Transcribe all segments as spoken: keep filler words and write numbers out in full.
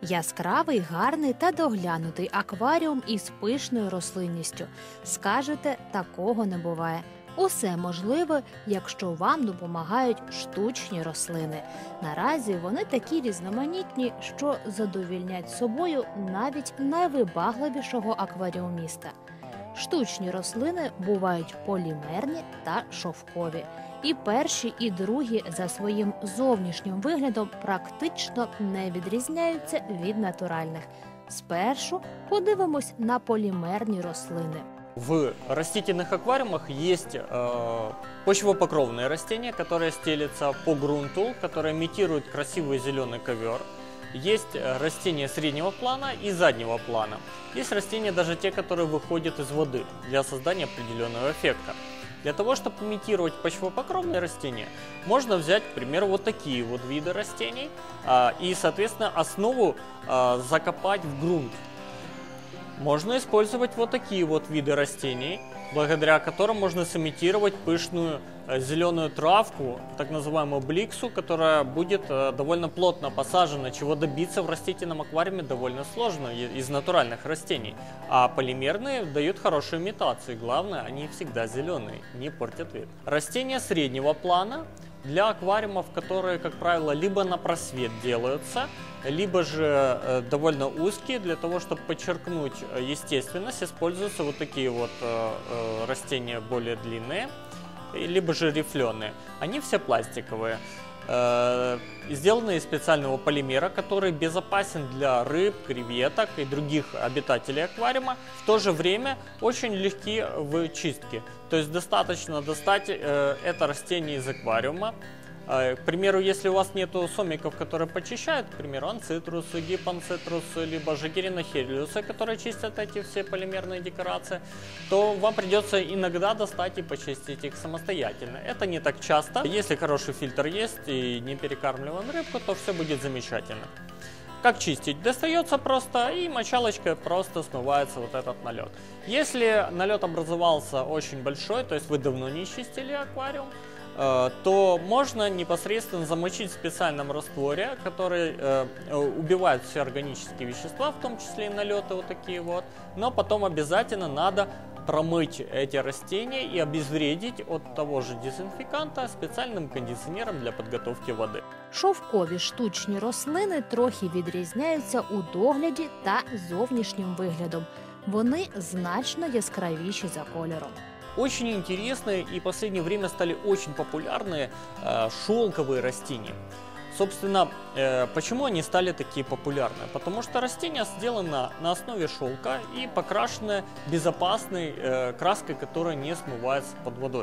Яскравий, гарний та доглянутий акваріум із пишною рослинністю. Скажете, такого не буває. Усе можливе, якщо вам допомагають штучні рослини. Наразі вони такі різноманітні, що задовільнять собою навіть найвибагливішого акваріуміста. Штучні рослини бувають полімерні та шовкові. І перші, і другі за своїм зовнішнім виглядом практично не відрізняються від натуральних. Спершу подивимось на полімерні рослини. В растительных аквариумах есть э, почвопокровные растения, которые стелятся по грунту, которые имитируют красивый зеленый ковер. Есть растения среднего плана и заднего плана. Есть растения даже те, которые выходят из воды для создания определенного эффекта. Для того, чтобы имитировать почвопокровные растения, можно взять, к примеру, вот такие вот виды растений э, и, соответственно, основу э, закопать в грунт. Можно использовать вот такие вот виды растений, благодаря которым можно сымитировать пышную э, зеленую травку, так называемую бликсу, которая будет э, довольно плотно посажена, чего добиться в растительном аквариуме довольно сложно из натуральных растений. А полимерные дают хорошие имитации, главное, они всегда зеленые, не портят вид. Растения среднего плана для аквариумов, которые, как правило, либо на просвет делаются, либо же э, довольно узкие. Для того, чтобы подчеркнуть естественность, используются вот такие вот э, э, растения более длинные, либо же рифленые. Они все пластиковые, э, сделаны из специального полимера, который безопасен для рыб, креветок и других обитателей аквариума. В то же время очень легки в чистке. То есть достаточно достать э, это растение из аквариума. К примеру, если у вас нету сомиков, которые почищают, к примеру, анцитрусы, гипанцитрусы, либо же геринохелиусы, которые чистят эти все полимерные декорации, то вам придется иногда достать и почистить их самостоятельно. Это не так часто. Если хороший фильтр есть и не перекармливаем рыбку, то все будет замечательно. Как чистить? Достается просто и мочалочкой просто смывается вот этот налет. Если налет образовался очень большой, то есть вы давно не чистили аквариум, то можно непосредственно замочить в специальном растворе, который э, убивает все органические вещества, в том числе и налеты вот такие вот. Но потом обязательно надо промыть эти растения и обезвредить от того же дезинфеканта специальным кондиционером для подготовки води. Шовкові штучні рослини трохи відрізняються у догляді та зовнішнім виглядом. Вони значно яскравіші за кольором. Очень интересные и в последнее время стали очень популярные э, шелковые растения. Собственно, э, почему они стали такие популярные? Потому что растение сделано на основе шелка и покрашено безопасной э, краской, которая не смывается под водой.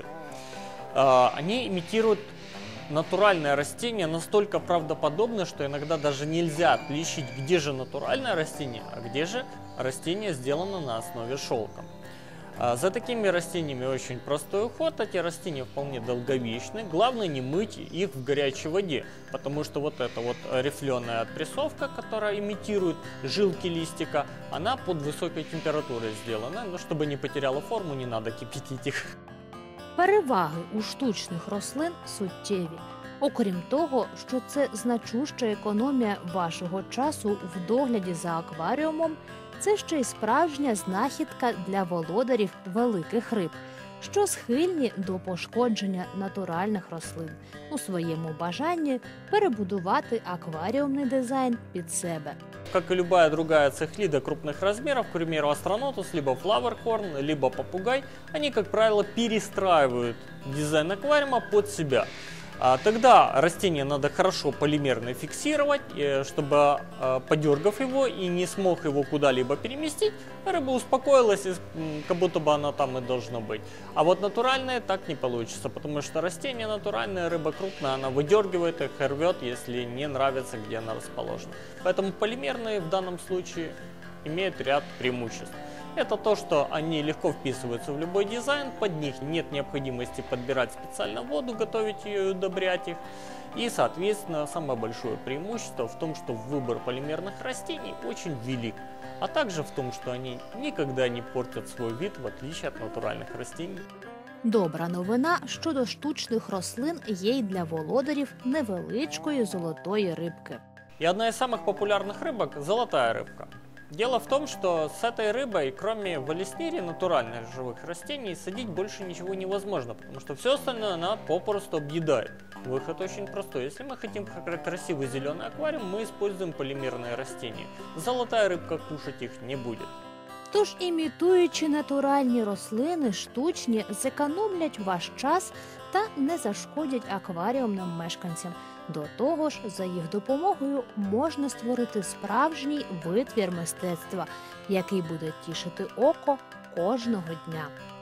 Э, они имитируют натуральное растение настолько правдоподобно, что иногда даже нельзя отличить, где же натуральное растение, а где же растение сделано на основе шелка. За такими растениями очень простой уход, эти растения вполне долговечны. Главное не мыть их в горячей воде, потому что вот эта вот рифленая отпрессовка, которая имитирует жилки листика, она под высокой температурой сделана, но чтобы не потеряла форму, не надо кипятить их. Переваги у штучних рослин суттєві. Окрім того, що це значуща економія вашого часу в догляді за акваріумом, це ще й справжня знахідка для володарів великих риб, що схильні до пошкодження натуральних рослин у своєму бажанні перебудувати акваріумний дизайн під себе. Как и любая другая цихлида крупных размеров, к примеру, астронотус, либо флауэрхорн, либо попугай, они, как правило, перестраивают дизайн аквариума под себя. Тогда растение надо хорошо полимерно фиксировать, чтобы, подергав его и не смог его куда-либо переместить, рыба успокоилась, как будто бы она там и должна быть. А вот натуральное так не получится, потому что растение натуральное, рыба крупная, она выдергивает их и рвет, если не нравится, где она расположена. Поэтому полимерные в данном случае имеют ряд преимуществ. Это то, что они легко вписываются в любой дизайн, под них нет необходимости подбирать специально воду, готовить ее и удобрять их. И, соответственно, самое большое преимущество в том, что выбор полимерных растений очень велик, а также в том, что они никогда не портят свой вид, в отличие от натуральных растений. Добра новина щодо штучних рослин є й для володарів невеличкої золотої рибки. И одна из самых популярных рыбок – золотая рыбка. Дело в том, что с этой рыбой, кроме валеснирии, натуральных живых растений, садить больше ничего невозможно, потому что все остальное она попросту объедает. Выход очень простой. Если мы хотим красивый зеленый аквариум, мы используем полимерные растения. Золотая рыбка кушать их не будет. Тож, імітуючи натуральні рослини, штучні зекономлять ваш час та не зашкодять акваріумним мешканцям. До того ж, за їх допомогою можна створити справжній витвір мистецтва, який буде тішити око кожного дня.